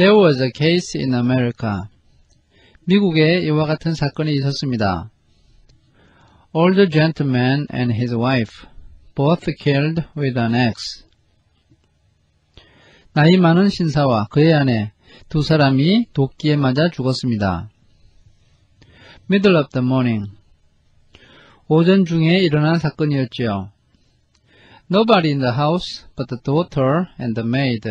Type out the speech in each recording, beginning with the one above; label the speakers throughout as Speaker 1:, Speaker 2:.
Speaker 1: There was a case in America. 미국에 이와 같은 사건이 있었습니다. Older gentleman and his wife, both killed with an axe. 나이 많은 신사와 그의 아내 두 사람이 도끼에 맞아 죽었습니다. Middle of the morning. 오전 중에 일어난 사건이었지요. Nobody in the house but the daughter and the maid.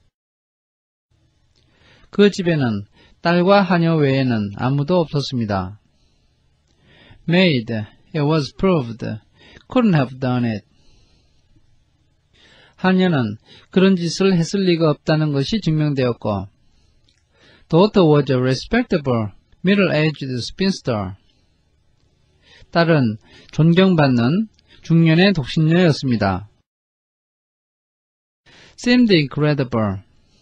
Speaker 1: 그 집에는 딸과 하녀 외에는 아무도 없었습니다. Maid, it was proved, couldn't have done it. 하녀는 그런 짓을 했을 리가 없다는 것이 증명되었고, Daughter was a respectable, middle-aged spinster. 딸은 존경받는 중년의 독신녀였습니다. Seemed incredible.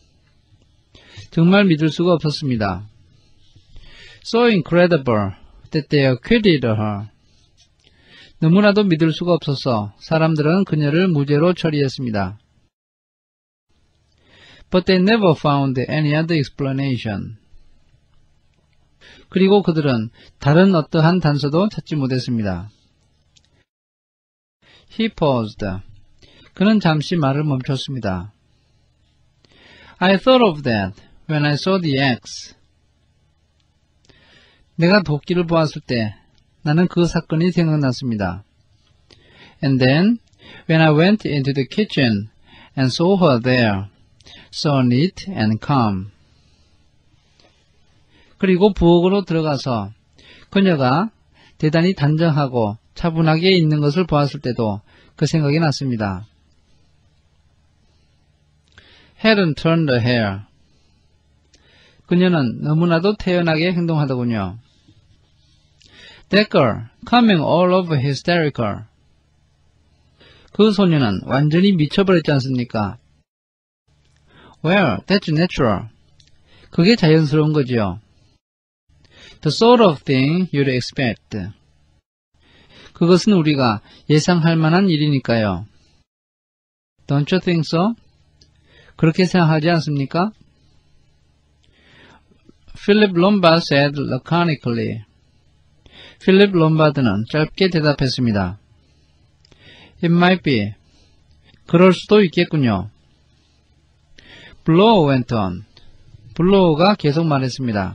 Speaker 1: 정말 믿을 수가 없었습니다. So incredible that they acquitted her. 너무나도 믿을 수가 없어서 사람들은 그녀를 무죄로 처리했습니다. But they never found any other explanation. 그리고 그들은 다른 어떠한 단서도 찾지 못했습니다. He paused. 그는 잠시 말을 멈췄습니다. I thought of that when I saw the axe. 내가 도끼를 보았을 때 나는 그 사건이 생각났습니다. And then, when I went into the kitchen and saw her there, so neat and calm. 그리고 부엌으로 들어가서 그녀가 대단히 단정하고 차분하게 있는 것을 보았을 때도 그 생각이 났습니다. Hadn't turned her hair. 그녀는 너무나도 태연하게 행동하더군요. That girl, coming all over hysterical. 그 소녀는 완전히 미쳐버렸지 않습니까? Well, that's natural. 그게 자연스러운 거지요. The sort of thing you'd expect. 그것은 우리가 예상할 만한 일이니까요. Don't you think so? 그렇게 생각하지 않습니까? Philip Lombard said laconically. 필립 롬바드는 짧게 대답했습니다. It might be. 그럴 수도 있겠군요. Blow went on. 블로우가 계속 말했습니다.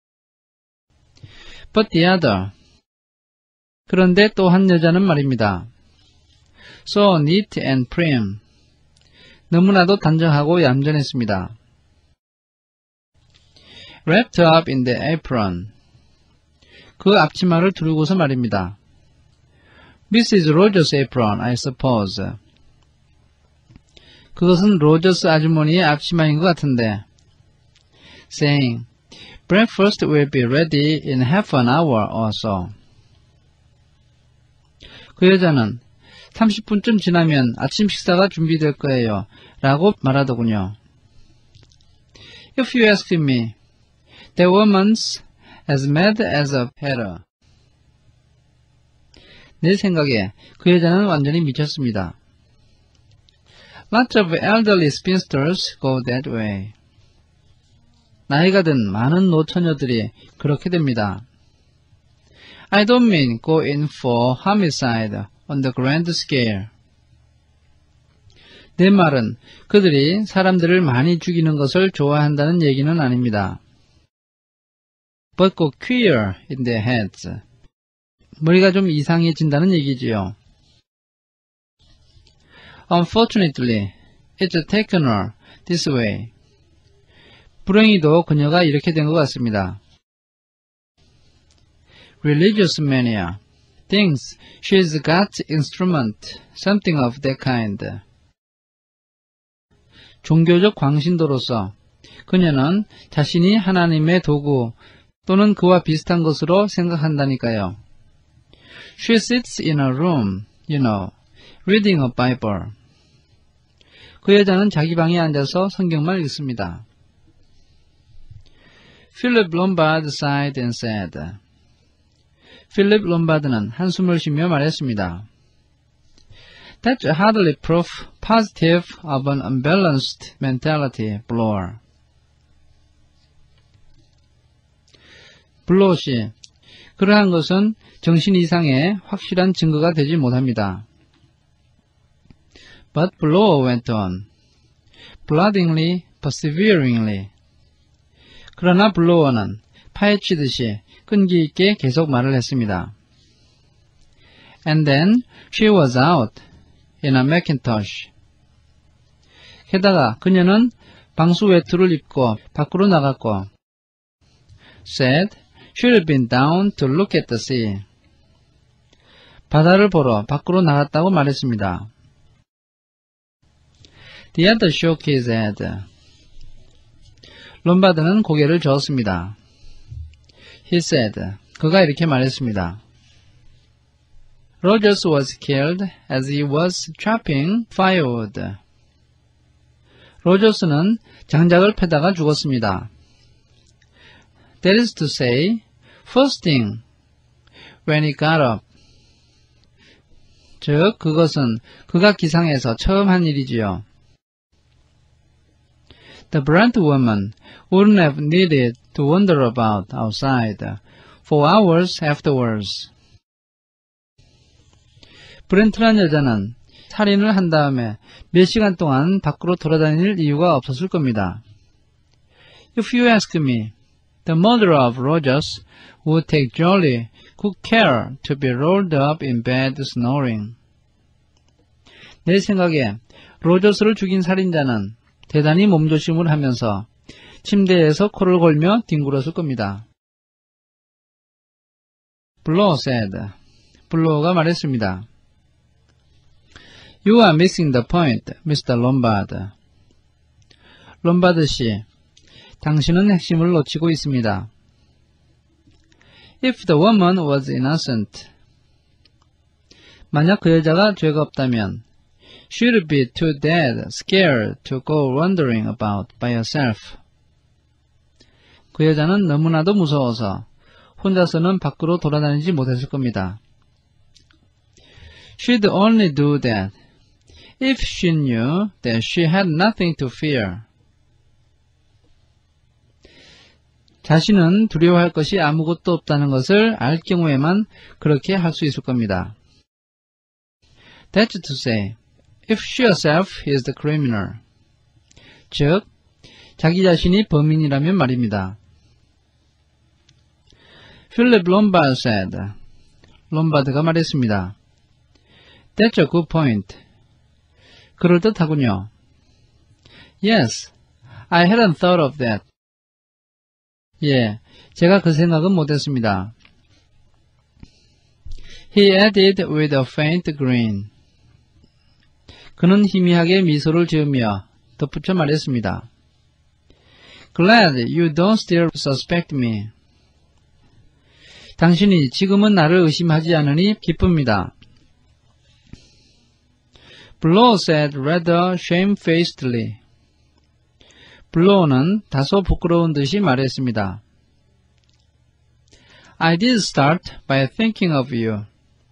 Speaker 1: But the other. 그런데 또 한 여자는 말입니다. So neat and prim. 너무나도 단정하고 얌전했습니다. Wrapped up in the apron. 그 앞치마를 두르고서 말입니다. Mrs. Rogers' apron, I suppose. 그것은 로저스 아주머니의 앞치마인 것 같은데. Saying, breakfast will be ready in half an hour or so. 그 여자는 30분쯤 지나면 아침 식사가 준비될 거예요. 라고 말하더군요. If you ask me, the woman's as mad as a hatter. 내 생각에 그 여자는 완전히 미쳤습니다. Lots of elderly spinsters go that way. 나이가 든 많은 노처녀들이 그렇게 됩니다. I don't mean go in for homicide on the grand scale. 내 말은 그들이 사람들을 많이 죽이는 것을 좋아한다는 얘기는 아닙니다. But go queer in their heads. 머리가 좀 이상해진다는 얘기지요. Unfortunately, it's taken her this way. 불행히도 그녀가 이렇게 된 것 같습니다. Religious mania. Thinks she's got instrument, something of that kind. 종교적 광신도로서 그녀는 자신이 하나님의 도구 또는 그와 비슷한 것으로 생각한다니까요. She sits in a room, reading a Bible. 그 여자는 자기 방에 앉아서 성경만 읽습니다. Philip Lombard sighed and said. 필립 롬바드는 한숨을 쉬며 말했습니다. That's hardly proof positive of an unbalanced mentality, Bloor. 블로우씨, 그러한 것은 정신 이상의 확실한 증거가 되지 못합니다. But Blow went on, ploddingly, perseveringly. 그러나 블로워는 파헤치듯이 끈기 있게 계속 말을 했습니다. And then she was out in a Macintosh. 게다가 그녀는 방수 외투를 입고 밖으로 나갔고 said she'd have been down to look at the sea. 바다를 보러 밖으로 나갔다고 말했습니다. The other shook his head. 롬바드는 고개를 저었습니다. He said, 그가 이렇게 말했습니다. Rogers was killed as he was chopping firewood. 로저스는 장작을 패다가 죽었습니다. That is to say, first thing, when he got up. 즉, 그것은 그가 기상해서 처음 한 일이지요. The brand woman wouldn't have needed to wander about outside for hours afterwards. 브렌트란 여자는 살인을 한 다음에 몇 시간 동안 밖으로 돌아다닐 이유가 없었을 겁니다. If you ask me, the murderer of Rogers would take jolly good care to be rolled up in bed snoring. 내 생각에 로저스를 죽인 살인자는 대단히 몸조심을 하면서 침대에서 코를 골며 뒹굴었을 겁니다. Blow said, 블로우가 말했습니다. You are missing the point, Mr. Lombard. 롬바드 씨, 당신은 핵심을 놓치고 있습니다. If the woman was innocent, 만약 그 여자가 죄가 없다면 she'd be too dead, scared to go wandering about by herself. 그 여자는 너무나도 무서워서 혼자서는 밖으로 돌아다니지 못했을 겁니다. She'd only do that if she knew that she had nothing to fear. 자신은 두려워할 것이 아무것도 없다는 것을 알 경우에만 그렇게 할 수 있을 겁니다. That's to say, if she herself is the criminal. 즉, 자기 자신이 범인이라면 말입니다. Philip Lombard said, 롬바드가 말했습니다. That's a good point. 그럴듯하군요. Yes, I hadn't thought of that. 예, 제가 그 생각은 못했습니다. He added with a faint grin. 그는 희미하게 미소를 지으며 덧붙여 말했습니다. Glad you don't still suspect me. 당신이 지금은 나를 의심하지 않으니 기쁩니다. Blow said rather shamefacedly. 블로우는 다소 부끄러운 듯이 말했습니다. I did start by thinking of you.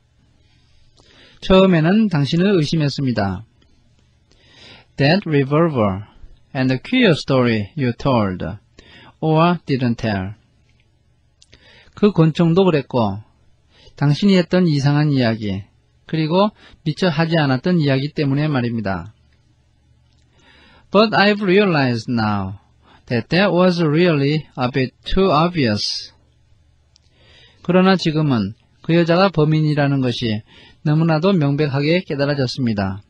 Speaker 1: 처음에는 당신을 의심했습니다. That revolver and the queer story you told, or didn't tell. 그 권총도 그랬고, 당신이 했던 이상한 이야기, 그리고 미처 하지 않았던 이야기 때문에 말입니다. But I've realized now that that was really a bit too obvious. 그러나 지금은 그 여자가 범인이라는 것이 너무나도 명백하게 깨달아졌습니다.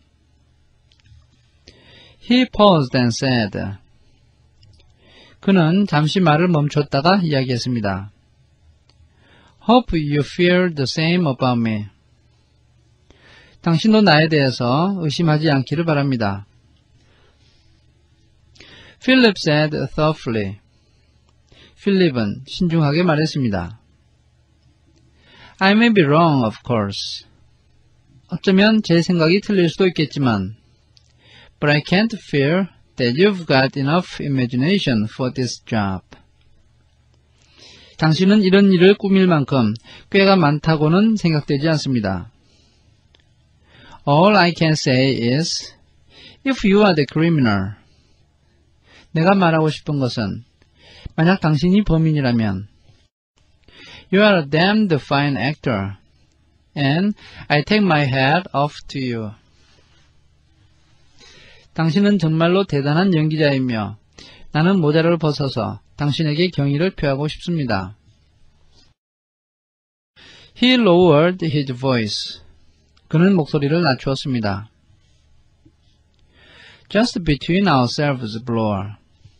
Speaker 1: He paused and said. 그는 잠시 말을 멈췄다가 이야기했습니다. Hope you feel the same about me. 당신도 나에 대해서 의심하지 않기를 바랍니다. Philip said thoughtfully. 필립은 신중하게 말했습니다. I may be wrong, of course. 어쩌면 제 생각이 틀릴 수도 있겠지만 But I can't fear that you've got enough imagination for this job. 당신은 이런 일을 꾸밀 만큼 꾀가 많다고는 생각되지 않습니다. All I can say is, if you are the criminal, 내가 말하고 싶은 것은 만약 당신이 범인이라면 You are a damned fine actor, and I take my hat off to you. 당신은 정말로 대단한 연기자이며 나는 모자를 벗어서 당신에게 경의를 표하고 싶습니다. He lowered his voice. 그는 목소리를 낮추었습니다. Just between ourselves, Blower.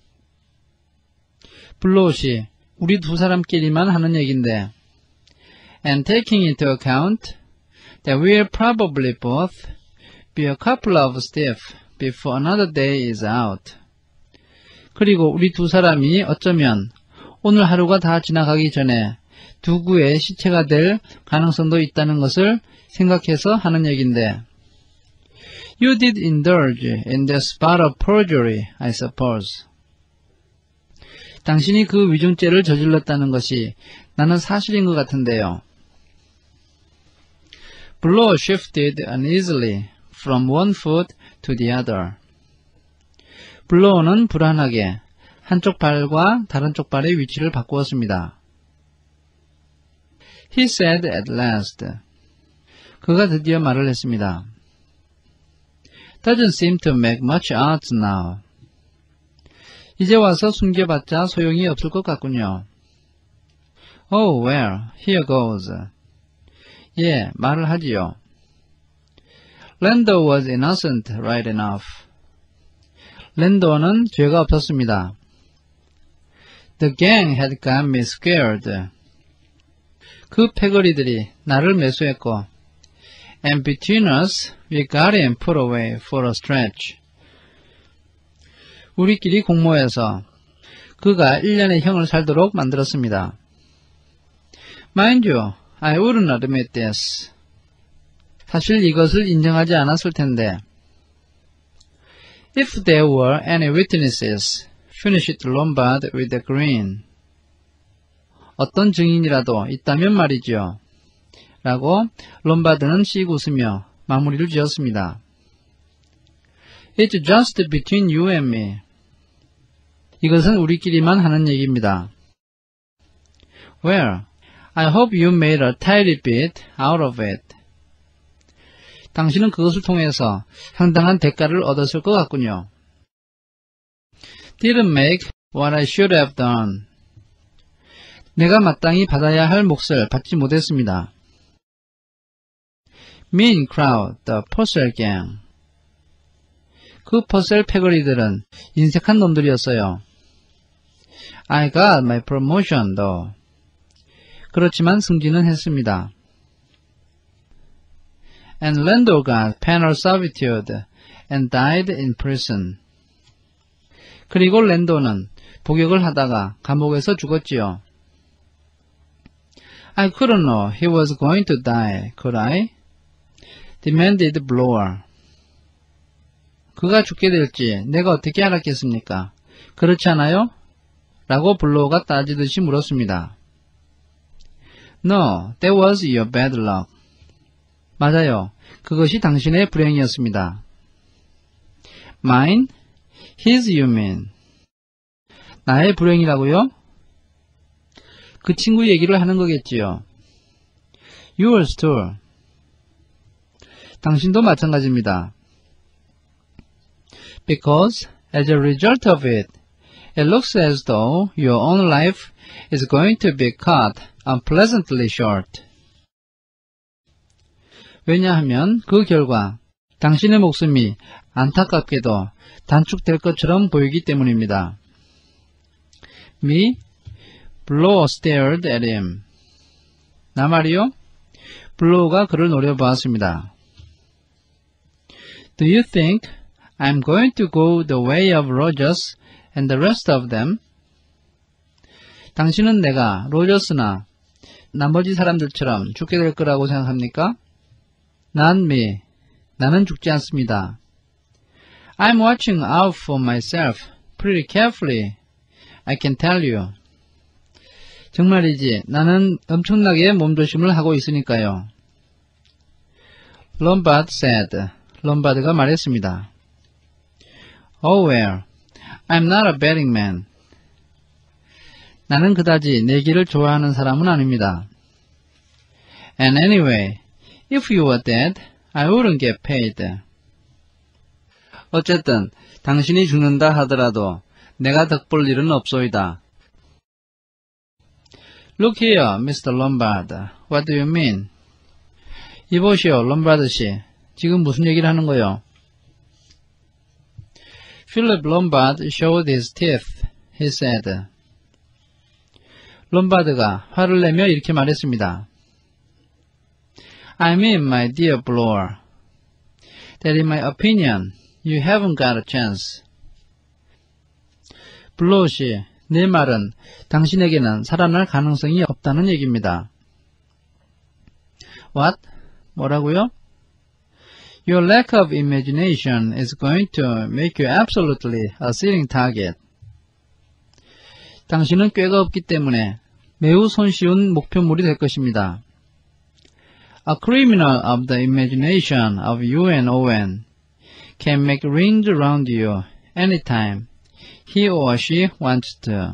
Speaker 1: 블로우씨, 우리 두 사람끼리만 하는 얘긴데 And taking into account that we'll probably both be a couple of stiff before another day is out. 그리고 우리 두 사람이 어쩌면 오늘 하루가 다 지나가기 전에 두 구의 시체가 될 가능성도 있다는 것을 생각해서 하는 얘긴데 You did indulge in the spot of perjury, I suppose. 당신이 그 위증죄를 저질렀다는 것이 나는 사실인 것 같은데요. Blow shifted uneasily from one foot to the other. 블로우는 불안하게 한쪽 발과 다른 쪽 발의 위치를 바꾸었습니다. He said at last. 그가 드디어 말을 했습니다. Doesn't seem to make much odds now. 이제 와서 숨겨봤자 소용이 없을 것 같군요. Oh, well, here goes. 예, 말을 하지요. Lando was innocent right enough. 랜도는 죄가 없었습니다. The gang had got me scared. 그 패거리들이 나를 매수했고 And between us, we got him put away for a stretch. 우리끼리 공모해서 그가 1년의 형을 살도록 만들었습니다. Mind you, I wouldn't admit this. 사실 이것을 인정하지 않았을 텐데. If there were any witnesses, finished Lombard with a grin. 어떤 증인이라도 있다면 말이죠. 라고 롬바드는 씩 웃으며 마무리를 지었습니다. It's just between you and me. 이것은 우리끼리만 하는 얘기입니다. Well, I hope you made a tidy bit out of it. 당신은 그것을 통해서 상당한 대가를 얻었을 것 같군요. Didn't make what I should have done. 내가 마땅히 받아야 할 몫을 받지 못했습니다. Mean crowd, the Purcell gang. 그 퍼셀 패거리들은 인색한 놈들이었어요. I got my promotion, though. 그렇지만 승진은 했습니다. And Lando got penal servitude and died in prison. 그리고 랜도는 복역을 하다가 감옥에서 죽었지요. I couldn't know he was going to die, could I? demanded Blower. 그가 죽게 될지 내가 어떻게 알았겠습니까? 그렇지 않아요? 라고 블로우가 따지듯이 물었습니다. No, that was your bad luck. 맞아요. 그것이 당신의 불행이었습니다. Mine? His you mean. 나의 불행이라고요? 그 친구 얘기를 하는 거겠지요. Yours too. 당신도 마찬가지입니다. Because, as a result of it, it looks as though your own life is going to be cut unpleasantly short. 왜냐하면 그 결과 당신의 목숨이 안타깝게도 단축될 것처럼 보이기 때문입니다. Me? Blow stared at him. 나 말이요? 블로우가 그를 노려보았습니다. Do you think I'm going to go the way of Rogers and the rest of them? 당신은 내가 로저스나 나머지 사람들처럼 죽게 될 거라고 생각합니까? Not me. 나는 죽지 않습니다. I'm watching out for myself pretty carefully. I can tell you. 정말이지 나는 엄청나게 몸조심을 하고 있으니까요. Lombard said. 롬바드가 말했습니다. Oh well, I'm not a betting man. 나는 그다지 내기를 좋아하는 사람은 아닙니다. And anyway, if you were dead, I wouldn't get paid. 어쨌든 당신이 죽는다 하더라도 내가 덕볼 일은 없소이다. Look here, Mr. Lombard. What do you mean? 이보시오, 롬바드 씨. 지금 무슨 얘기를 하는 거요? Philip Lombard showed his teeth. He said. 롬바드가 화를 내며 이렇게 말했습니다. I mean, my dear Blower, that in my opinion, you haven't got a chance. 블로우 씨, 내 말은 당신에게는 살아날 가능성이 없다는 얘기입니다. What? 뭐라고요? Your lack of imagination is going to make you absolutely a sitting target. 당신은 꾀가 없기 때문에 매우 손쉬운 목표물이 될 것입니다. A criminal of the imagination of you and Owen can make rings around you anytime he or she wants to.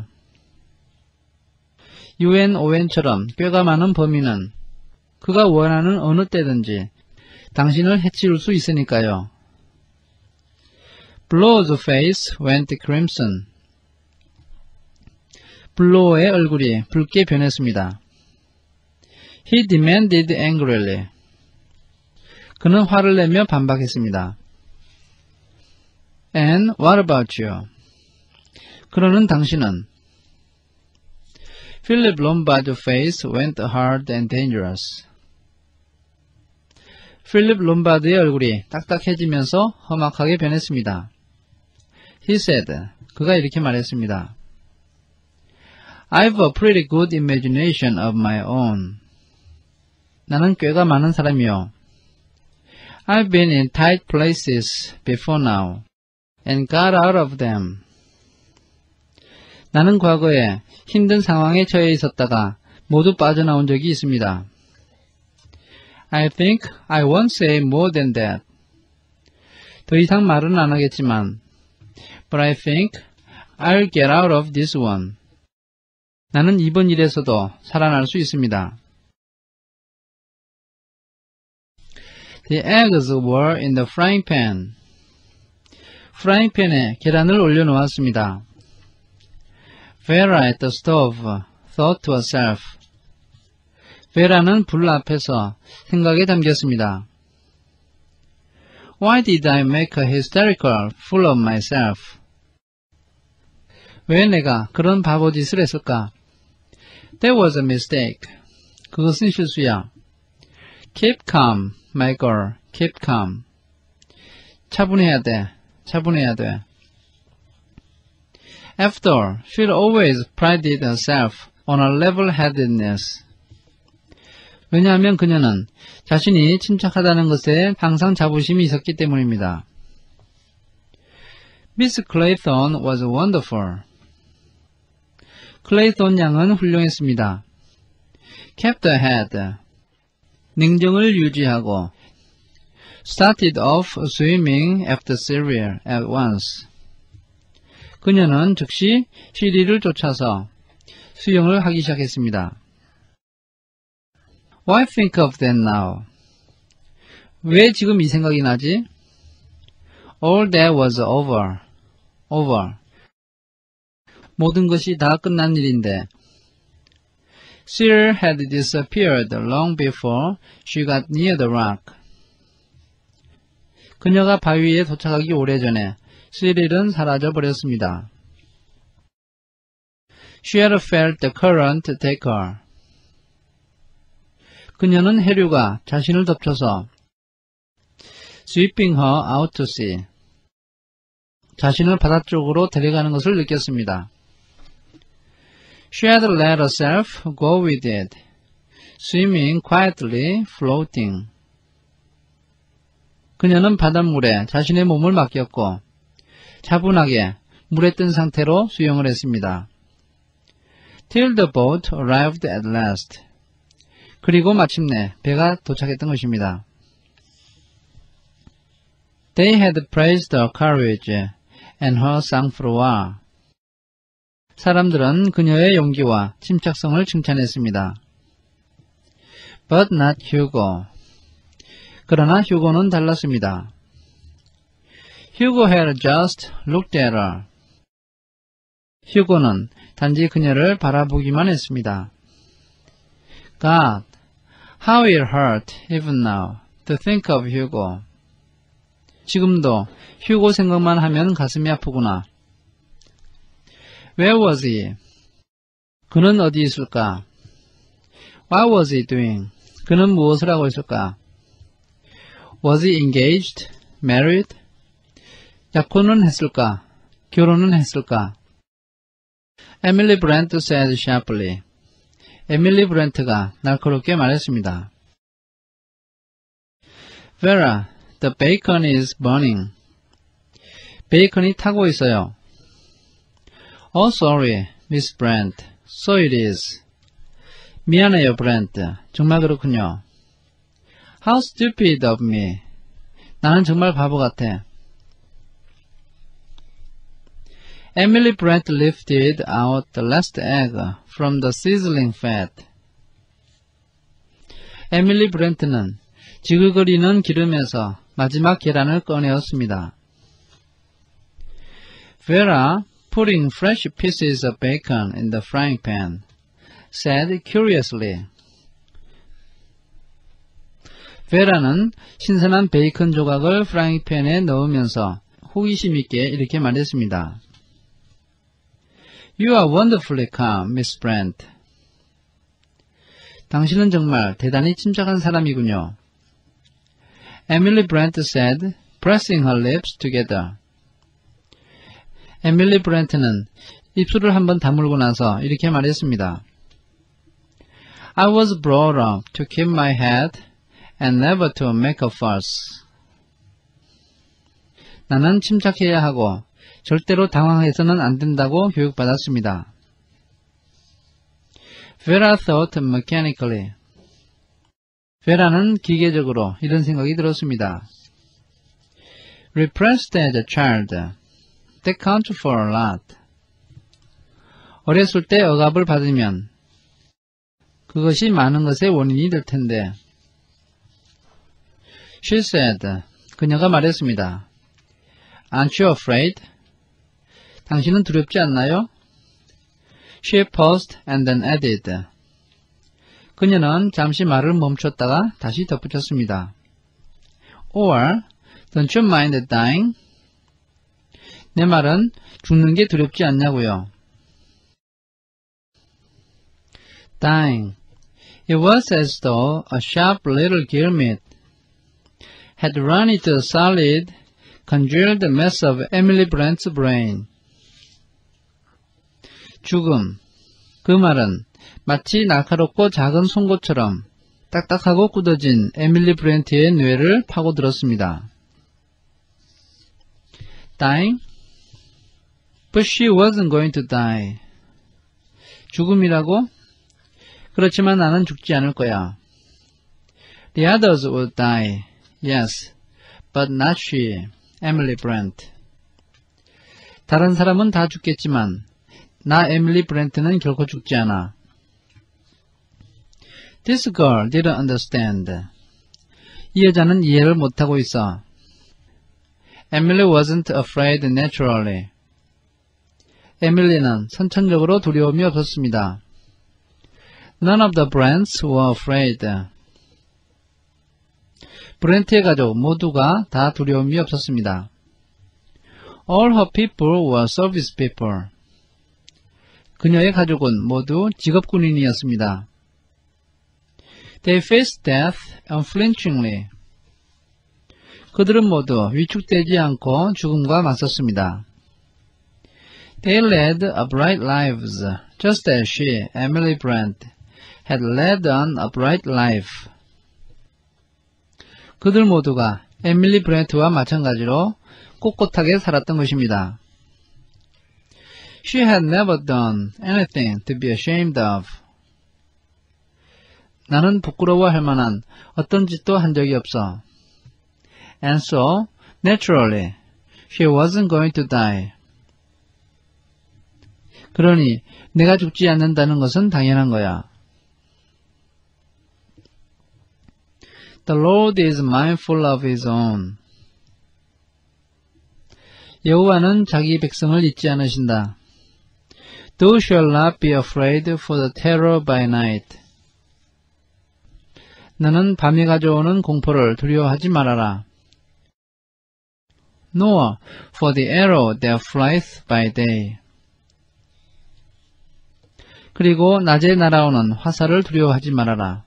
Speaker 1: 유엔 오웬처럼 꾀가 많은 범인은 그가 원하는 어느 때든지 당신을 해치울 수 있으니까요. Blow's face went crimson. 블로우의 얼굴이 붉게 변했습니다. He demanded angrily. 그는 화를 내며 반박했습니다. And what about you? 그러는 당신은? Philip Lombard's face went hard and dangerous. 필립 롬바드의 얼굴이 딱딱해지면서 험악하게 변했습니다. He said, 그가 이렇게 말했습니다. I've a pretty good imagination of my own. 나는 꾀가 많은 사람이요. I've been in tight places before now and got out of them. 나는 과거에 힘든 상황에 처해 있었다가 모두 빠져나온 적이 있습니다. I think I won't say more than that. 더 이상 말은 안 하겠지만, but I think I'll get out of this one. 나는 이번 일에서도 살아날 수 있습니다. The eggs were in the frying pan. 프라이팬에 계란을 올려놓았습니다. Vera at the stove thought to herself. 베라는 불 앞에서 생각에 잠겼습니다. Why did I make a hysterical fool of myself? 왜 내가 그런 바보짓을 했을까? That was a mistake. 그것은 실수야. Keep calm, my girl. Keep calm. 차분해야 돼. 차분해야 돼. After all, she always prided herself on her level-headedness. 왜냐하면 그녀는 자신이 침착하다는 것에 항상 자부심이 있었기 때문입니다. Miss Clayton was wonderful. 클레이톤 양은 훌륭했습니다. Kept ahead. 냉정을 유지하고 started off swimming after cereal at once. 그녀는 즉시 시리를 쫓아서 수영을 하기 시작했습니다. Why think of that now? 왜 지금 이 생각이 나지? All that was over. Over. 모든 것이 다 끝난 일인데. Cyril had disappeared long before she got near the rock. 그녀가 바위에 도착하기 오래전에 시릴은 사라져 버렸습니다. She had felt the current take her. 그녀는 해류가 자신을 덮쳐서 sweeping her out to sea. 자신을 바다 쪽으로 데려가는 것을 느꼈습니다. She had let herself go with it, swimming quietly, floating. 그녀는 바닷물에 자신의 몸을 맡겼고 차분하게 물에 뜬 상태로 수영을 했습니다. Till the boat arrived at last. 그리고 마침내 배가 도착했던 것입니다. They had praised her courage and her sang-froid. 사람들은 그녀의 용기와 침착성을 칭찬했습니다. But not Hugo. 그러나 휴고는 달랐습니다. Hugo had just looked at her. 휴고는 단지 그녀를 바라보기만 했습니다. God, how it hurt even now to think of Hugo. 지금도 휴고 생각만 하면 가슴이 아프구나. Where was he? 그는 어디 있을까? What was he doing? 그는 무엇을 하고 있을까? Was he engaged? Married? 약혼은 했을까? 결혼은 했을까? Emily Brent said sharply. 에밀리 브렌트가 날카롭게 말했습니다. Vera, the bacon is burning. 베이컨이 타고 있어요. Oh, sorry, Miss Brent. So it is. 미안해요, 브렌트. 정말 그렇군요. How stupid of me. 나는 정말 바보 같아. Emily Brent lifted out the last egg from the sizzling fat. 에밀리 브렌트는 지글거리는 기름에서 마지막 계란을 꺼내었습니다. Vera, putting fresh pieces of bacon in the frying pan, said curiously. 베라는 신선한 베이컨 조각을 프라이팬에 넣으면서 호기심 있게 이렇게 말했습니다. You are wonderfully calm, Miss Brent. 당신은 정말 대단히 침착한 사람이군요. Emily Brent said, pressing her lips together. 에밀리 브렌트는 입술을 한번 다물고 나서 이렇게 말했습니다. I was brought up to keep my head and never to make a fuss. 나는 침착해야 하고 절대로 당황해서는 안 된다고 교육받았습니다. Vera thought mechanically. 베라는 기계적으로 이런 생각이 들었습니다. Repressed as a child. That counts for a lot. 어렸을 때 억압을 받으면 그것이 많은 것의 원인이 될 텐데. She said. 그녀가 말했습니다. Aren't you afraid? 당신은 두렵지 않나요? She paused and then added. 그녀는 잠시 말을 멈췄다가 다시 덧붙였습니다. Or, don't you mind dying? 내 말은 죽는 게 두렵지 않냐고요. Dying. It was as though a sharp little gillmeat had run into the solid, congealed mass of Emily Brent's brain. 죽음. 그 말은 마치 날카롭고 작은 송곳처럼 딱딱하고 굳어진 에밀리 브렌트의 뇌를 파고들었습니다. Dying? But she wasn't going to die. 죽음이라고? 그렇지만 나는 죽지 않을 거야. The others would die. Yes, but not she, Emily Brent. 다른 사람은 다 죽겠지만 나 에밀리 브렌트는 결코 죽지 않아. This girl didn't understand. 이 여자는 이해를 못하고 있어. Emily wasn't afraid naturally. 에밀리는 선천적으로 두려움이 없었습니다. None of the Brents were afraid. 브렌트의 가족 모두가 다 두려움이 없었습니다. All her people were service people. 그녀의 가족은 모두 직업군인이었습니다. They faced death unflinchingly. 그들은 모두 위축되지 않고 죽음과 맞섰습니다. They led a bright lives, just as she, Emily Brent, had led an upright life. 그들 모두가 에밀리 브렌트와 마찬가지로 꼿꼿하게 살았던 것입니다. She had never done anything to be ashamed of. 나는 부끄러워할 만한 어떤 짓도 한 적이 없어. And so, naturally, she wasn't going to die. 그러니 내가 죽지 않는다는 것은 당연한 거야. The Lord is mindful of his own. 여호와는 자기 백성을 잊지 않으신다. Thou shalt not be afraid for the terror by night. 너는 밤에 가져오는 공포를 두려워하지 말아라. Nor for the arrow that flieth by day. 그리고 낮에 날아오는 화살을 두려워하지 말아라.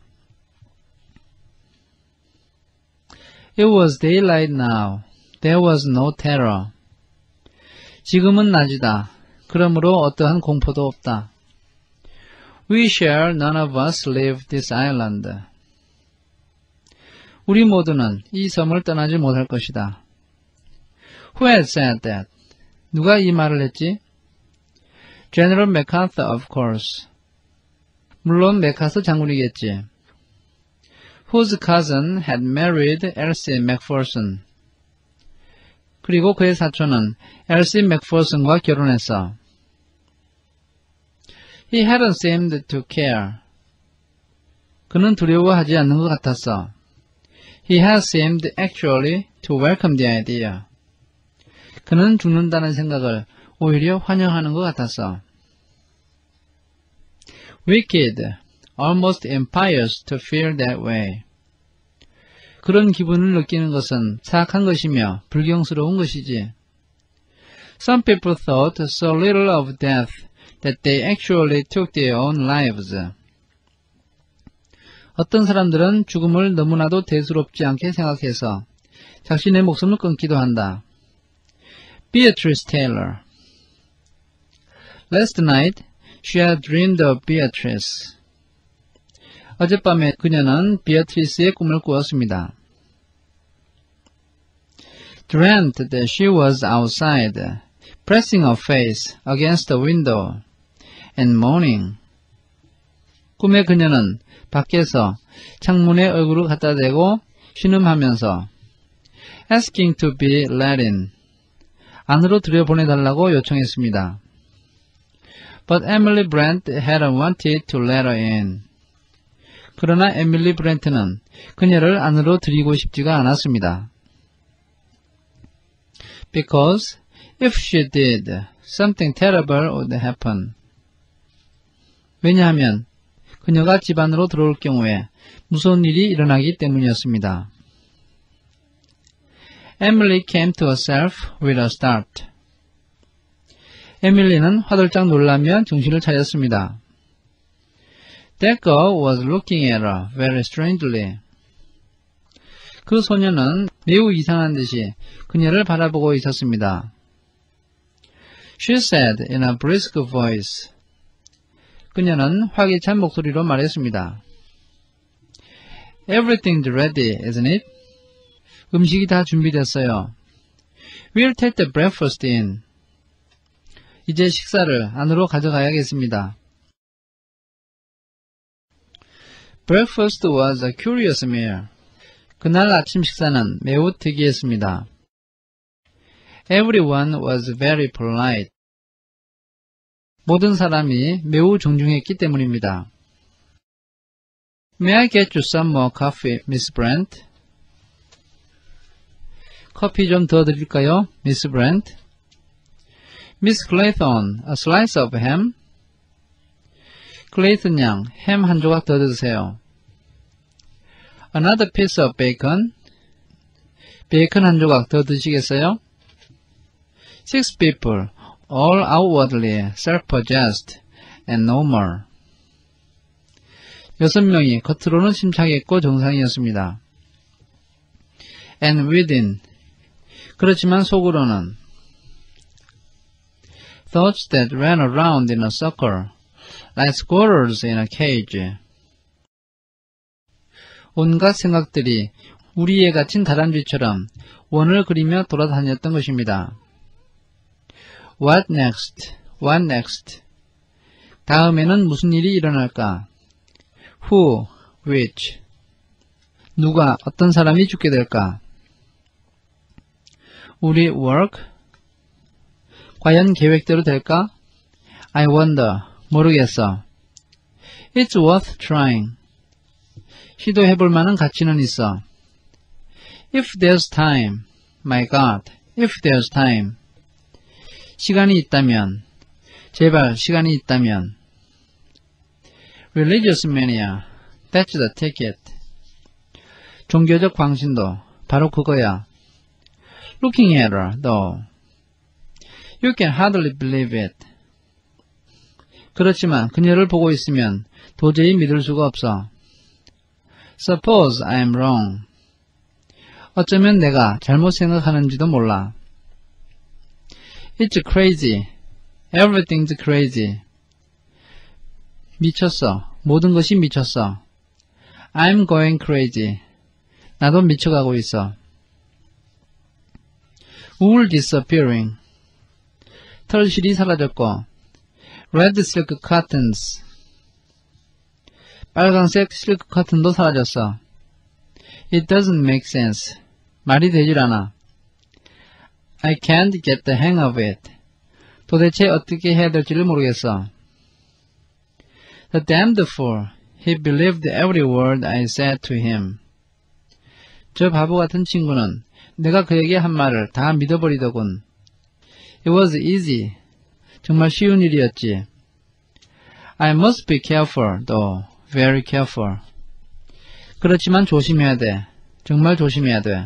Speaker 1: It was daylight now. There was no terror. 지금은 낮이다. 그러므로 어떠한 공포도 없다. We shall none of us leave this island. 우리 모두는 이 섬을 떠나지 못할 것이다. Who had said that? 누가 이 말을 했지? General MacArthur, of course. 물론 맥카서 장군이겠지. Whose cousin had married Elsie Macpherson. 그리고 그의 사촌은 엘시 맥퍼슨과 결혼했어. He hadn't seemed to care. 그는 두려워하지 않는 것 같았어. He had seemed actually to welcome the idea. 그는 죽는다는 생각을 오히려 환영하는 것 같았어. Wicked, almost impious to feel that way. 그런 기분을 느끼는 것은 사악한 것이며 불경스러운 것이지. Some people thought so little of death that they actually took their own lives. 어떤 사람들은 죽음을 너무나도 대수롭지 않게 생각해서 자신의 목숨을 끊기도 한다. Beatrice Taylor. Last night, she had dreamed of Beatrice. 어젯밤에 그녀는 비아트리스의 꿈을 꾸었습니다. Dreamt that she was outside, pressing her face against the window, and moaning. 꿈에 그녀는 밖에서 창문에 얼굴을 갖다 대고 신음하면서 asking to be let in, 안으로 들여보내달라고 요청했습니다. But Emily Brent hadn't wanted to let her in. 그러나 에밀리 브렌트는 그녀를 안으로 들이고 싶지가 않았습니다. Because if she did, something terrible would happen. 왜냐하면 그녀가 집 안으로 들어올 경우에 무서운 일이 일어나기 때문이었습니다. Emily came to herself with a start. 에밀리는 화들짝 놀라며 정신을 차렸습니다. That girl was looking at her very strangely. 그 소녀는 매우 이상한 듯이 그녀를 바라보고 있었습니다. She said in a brisk voice. 그녀는 활기찬 목소리로 말했습니다. Everything's ready, isn't it? 음식이 다 준비됐어요. We'll take the breakfast in. 이제 식사를 안으로 가져가야겠습니다. Breakfast was a curious meal. 그날 아침 식사는 매우 특이했습니다. Everyone was very polite. 모든 사람이 매우 존중했기 때문입니다. May I get you some more coffee, Miss Brent? 커피 좀 더 드릴까요, Miss Brent? Miss Clayton, a slice of ham? 클레이튼 양, 햄 한 조각 더 드세요. Another piece of bacon? 베이컨 한 조각 더 드시겠어요? Six people, all outwardly self-possessed and normal. 6명이 겉으로는 심착했고 정상이었습니다. And within, 그렇지만 속으로는 thoughts that ran around in a circle, like squirrels in a cage. 온갖 생각들이 우리에 갇힌 다람쥐처럼 원을 그리며 돌아다녔던 것입니다. What next? What next? 다음에는 무슨 일이 일어날까? Who? Which? 누가, 어떤 사람이 죽게 될까? 우리 work? 과연 계획대로 될까? I wonder. 모르겠어. It's worth trying. 시도해볼 만한 가치는 있어. If there's time. My God. If there's time. 시간이 있다면. 제발 시간이 있다면. Religious mania. That's the ticket. 종교적 광신도. 바로 그거야. Looking at her, though. You can hardly believe it. 그렇지만 그녀를 보고 있으면 도저히 믿을 수가 없어. Suppose I'm wrong. 어쩌면 내가 잘못 생각하는지도 몰라. It's crazy. Everything's crazy. 미쳤어. 모든 것이 미쳤어. I'm going crazy. 나도 미쳐가고 있어. Wool disappearing. 털실이 사라졌고 Red silk cottons. 빨간색 실크 커튼도 사라졌어. It doesn't make sense. 말이 되질 않아. I can't get the hang of it. 도대체 어떻게 해야 될지를 모르겠어. The damned fool. He believed every word I said to him. 저 바보 같은 친구는 내가 그에게 한 말을 다 믿어버리더군. It was easy. 정말 쉬운 일이었지. I must be careful, though. Very careful. 그렇지만 조심해야 돼. 정말 조심해야 돼.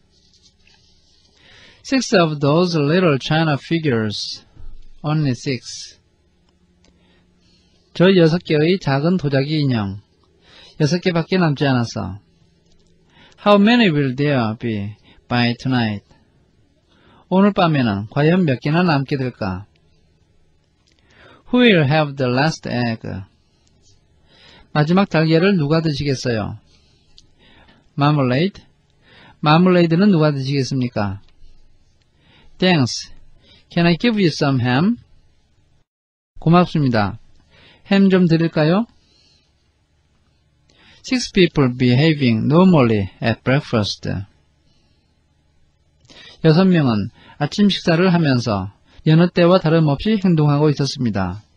Speaker 1: 6 of those little china figures. Only 6. 저 6개의 작은 도자기 인형. 6개밖에 남지 않았어. How many will there be by tonight? 오늘 밤에는 과연 몇 개나 남게 될까? Who will have the last egg? 마지막 달걀을 누가 드시겠어요? Marmalade? 마멀레이드는 누가 드시겠습니까? Thanks. Can I give you some ham? 고맙습니다. 햄 좀 드릴까요? 6 people behaving normally at breakfast. 6명은 아침 식사를 하면서 여느 때와 다름없이 행동하고 있었습니다.